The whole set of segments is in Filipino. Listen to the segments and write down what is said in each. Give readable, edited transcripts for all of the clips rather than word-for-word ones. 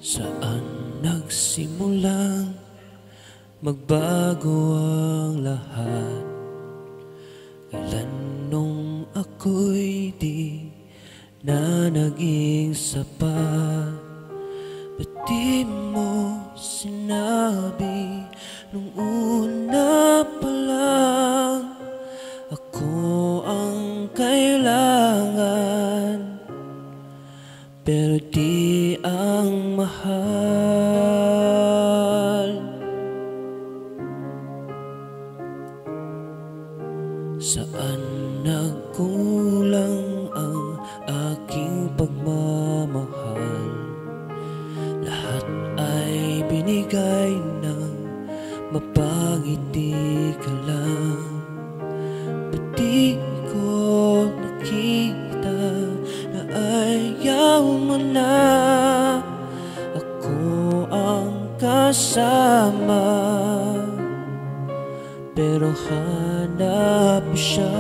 Saan nagsimulang magbago ang lahat? Kailan nung ako'y di na naging sapat? Ba't di mo sinabi nung una pa lang ako ang kailangan, pero di ang mahal? Saan nagkulang ang aking pagmamahal? Lahat ay binigay ng mapangiti ka lang. Ba't di ko nakita na ayaw mo na ako ang kasama, pero hanap mo siya?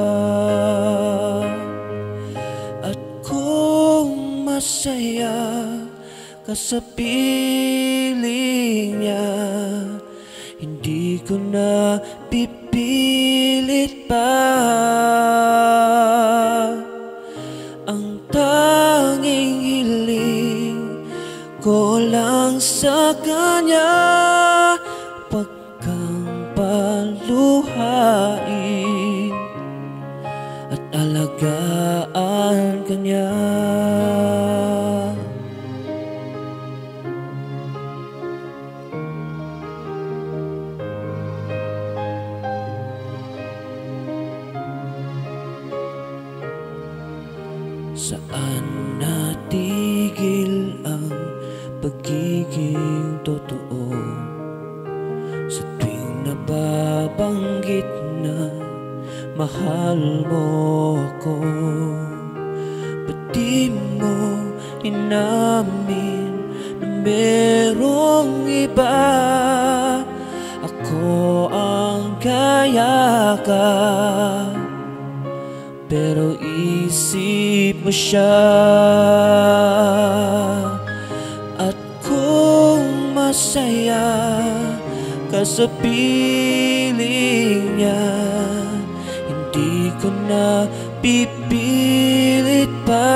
At kung masaya ka sa piling niya, hindi ko na pipilit pa. Ang tanging hiling ko lang sa kanya, wag kang paluhain at alagaan kanya. Saan natigil ang pagiging totoo? Sa tuwing nababanggit na mahal mo ako, ba't di mo inamin na merong iba? Ako ang kayakap, pero isip mo siya. At kung masaya ka sa piling niya, hindi ko na pipilit pa.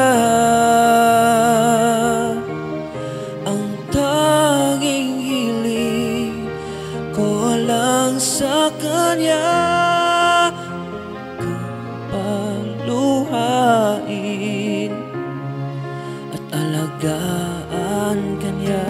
Ang tanging hiling ko lang sa kanya, luhain at alagaan kanya.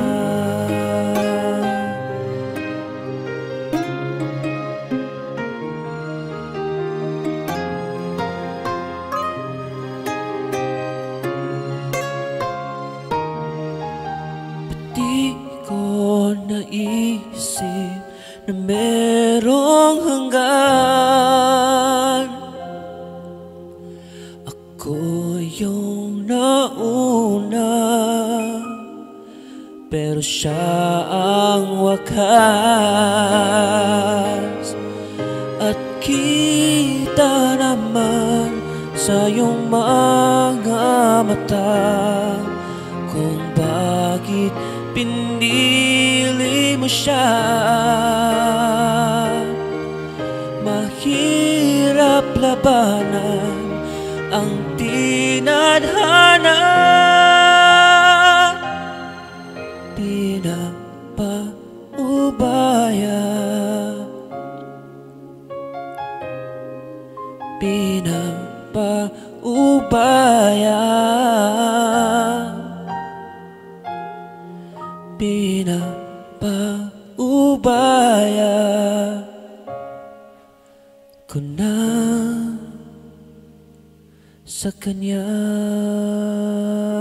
Ba't di ko naisip na merong hanggan? Ako yung nauna, pero siya ang wakas. At kita naman sa iyong mga mata kung bakit pinili mo siya. Mahirap labanan ang tinadhana, pinapaubaya, pinapaubaya, pinapaubaya ko na sa kanya.